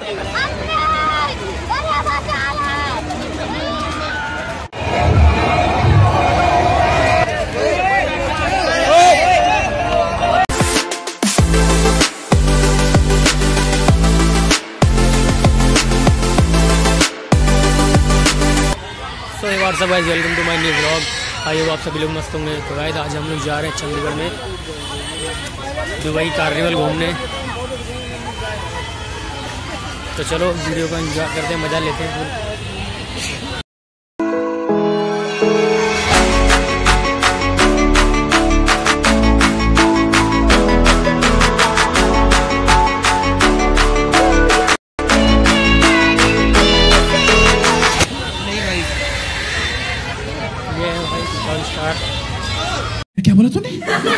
WhatsApp guys, welcome to my new vlog. I hope आप सभी लोग मस्त होंगे। तो गाइस आज हम लोग जा रहे हैं चंडीगढ़ में दुबई कार्निवल घूमने। तो चलो वीडियो को एंजॉय करते हैं, मज़ा लेते हैं। क्या बोला तूने?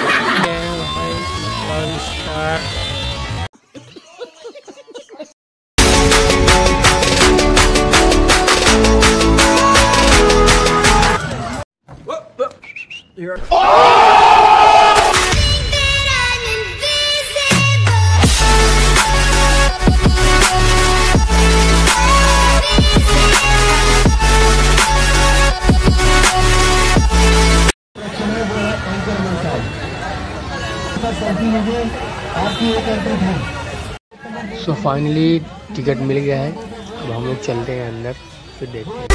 सो फाइनली टिकट मिल गया है। अब हम लोग चलते हैं अंदर, फिर देखते हैं।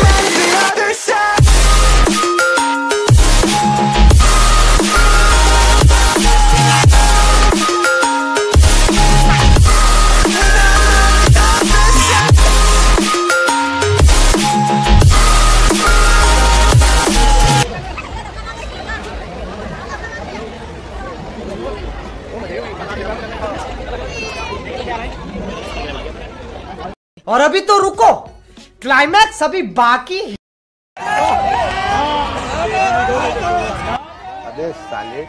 और अभी तो रुको, क्लाइमैक्स अभी बाकी है। अबे साले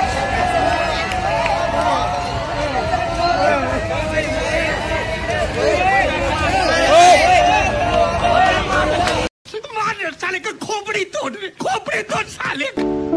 मार साले का खोपड़ी तोड़ साले।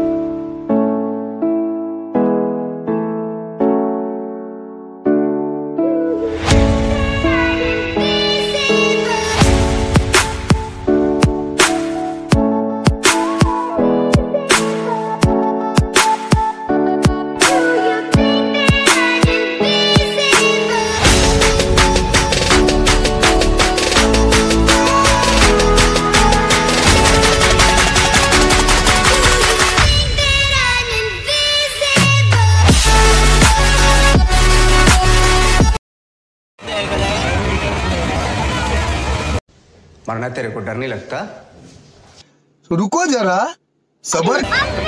मरना तेरे को डर नहीं लगता? रुको जरा, सबर।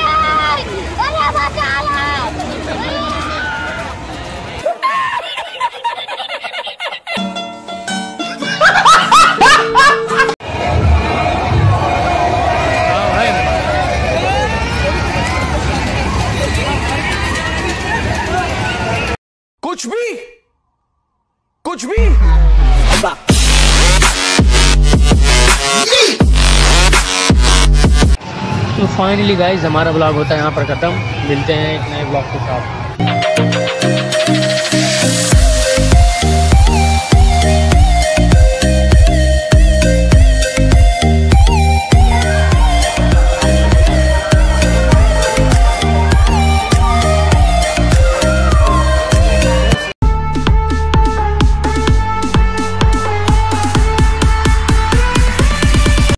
कुछ भी तो फाइनली गाइज हमारा ब्लॉग होता है यहाँ पर ख़त्म। मिलते हैं एक नए ब्लॉग के साथ।